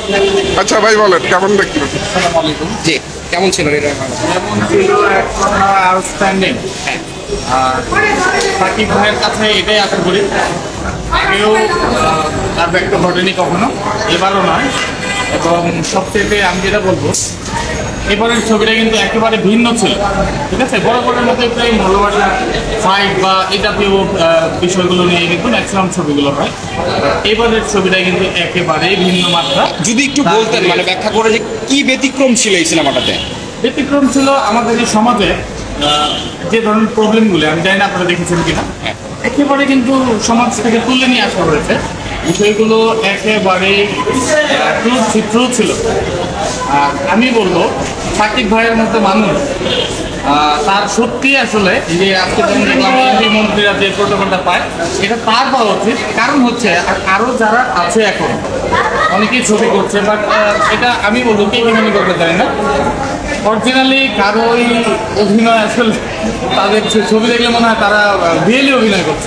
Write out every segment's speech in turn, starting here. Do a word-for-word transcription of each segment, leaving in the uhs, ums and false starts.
আচ্ছা ভাই বলেন কেমন দেখলেন? জি, কেমন ছিল এটা? যেমন ছিল এখন আউটস্ট্যান্ডিং। আর সাকিব ভাইয়ের কাছে এটাই আশা করি, আগেও তার ব্যক্ত ঘটেনি কখনো, এবারও নয়। এবং সবচেয়ে আমি যেটা বলবো, এবারের ছবিটা কিন্তু একেবারে ভিন্ন ছিল। ঠিক আছে, বড় বড়ের মধ্যে প্রেম, ভালোবাসা, ফাইট বা এই জাতীয় বিষয়গুলো নিয়ে কিন্তু ম্যাক্সিমাম ছবিগুলো হয়। এবারের ছবিটা কিন্তু একেবারেই ভিন্ন মাত্রা। যদি একটু বলতেন, মানে ব্যাখ্যা করে যে কি ব্যতিক্রম ছিল এই সিনেমাটাতে? ব্যতিক্রম ছিল আমাদের এই সমাজে যে ধরনের প্রবলেমগুলো, আমি জানি না আপনারা দেখেছেন কিনা, একেবারে কিন্তু সমাজ থেকে তুলে নিয়ে আসা হয়েছে। বিষয়গুলো একেবারে ট্রু ছিল। আর আমি বলবো সাকিব ভাইয়ের মতো মানুষ, তার সত্যি আসলে যে আজকে যেমন দেখলাম এমপি মন্ত্রীরা যে প্রোটোকলটা পায়, এটা তার পাওয়া উচিত। কারণ হচ্ছে আরও যারা আছে এখন অনেকেই ছবি করছে, বাট এটা আমি বলবো কে মনে করতে চাই না, অরিজিনালি কারো ওই অভিনয় আসলে তাদের ছবি দেখলে মনে হয় তারা রিয়েলি অভিনয় করছে।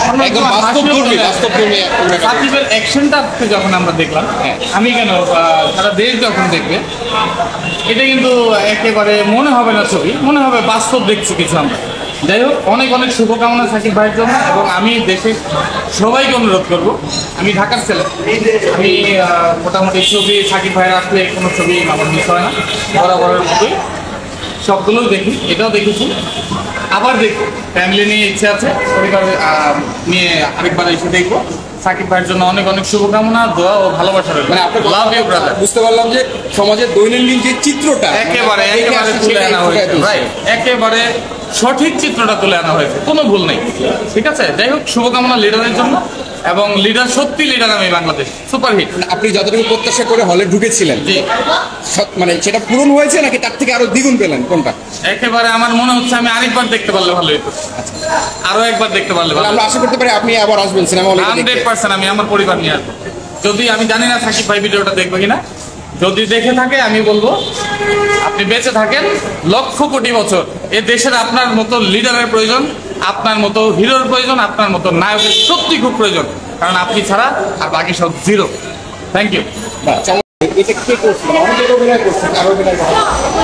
সাকিবের অ্যাকশনটা যখন আমরা দেখলাম, আমি কেন সারা দেশ যখন দেখবে, এটা কিন্তু একেবারে মনে হবে না ছবি, মনে হবে বাস্তব দেখছি কিছু আমরা। যাই হোক, অনেক অনেক শুভকামনা সাকিব ভাইয়ের জন্য। এবং আমি দেশের সবাইকে অনুরোধ করব, আমি ঢাকার ছেলে, আমি মোটামুটি ছবি সাকিব ভাইয়ের আসলে কোনো ছবি আমার মিস হয় না, বরাবরের মতোই সবগুলোই দেখি, এটাও দেখেছি, আবার দেখবো। ফ্যামিলি নিয়ে ইচ্ছে আছে, পরিবার নিয়ে আরেকবার এসে দেখবো। সাকিব ভাইয়ের জন্য অনেক অনেক শুভকামনা, দোয়া ও ভালোবাসা রইল। মানে আপনার লাভ ইউ ব্রাদার। বুঝতে পারলাম যে সমাজের দৈনন্দিন যে চিত্রটা একেবারে একেবারে তুলে আনা হয়েছে, রাইট, একেবারে সঠিক চিত্রটা তুলে আনা হয়েছে, কোনো ভুল নেই। ঠিক আছে, যাই হোক, শুভকামনা লিডারের জন্য। এবং লিডার সত্যি লিডার, আমি বাংলাদেশ সুপারহিট। আপনি যতটুকু প্রত্যাশা করে হলে ঢুকেছিলেন, জি, মানে সেটা পূরণ হয়েছে নাকি তার থেকে আরো দ্বিগুণ পেলেন? কোনটা? একেবারে আমার মনে হচ্ছে আমি আরেকবার দেখতে পারলে ভালো হতো, আরো একবার দেখতে পারলে ভালো। আমরা আশা করতে পারি আপনি আবার আসবেন সিনেমা হলে? হান্ড্রেড পার্সেন্ট আমি আমার পরিবার নিয়ে আসবো। যদি, আমি জানি না সাকিব ভাই ভিডিওটা দেখবো কিনা, যদি দেখে থাকে আমি বলবো আপনি বেঁচে থাকেন লক্ষ কোটি বছর, এ দেশের আপনার মতো লিডারের প্রয়োজন, আপনার মতো হিরোর প্রয়োজন, আপনার মতো নায়কের সত্যি খুব প্রয়োজন, কারণ আপনি ছাড়া আর বাকি সব জিরো। Thank you. এটা কে করছে? আমাদের অভিনয় করছে, কারো অভিনয় করছে।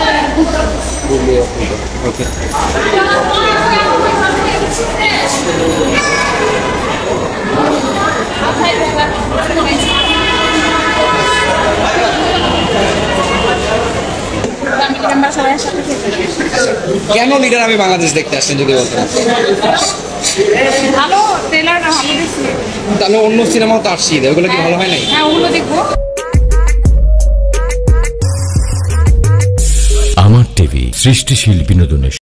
ওকে, কেন লিডার আমি বাংলাদেশ দেখতে আসছেন যদি বলতেন? ভালো ট্রেলার, ভালো দেখছি। তাহলে অন্য সিনেমাও তো আসছি, ওগুলো কি ভালো হয় নাই? হ্যাঁ, ওগুলো দেখবো। আমার টিভি সৃষ্টিশীল বিনোদনের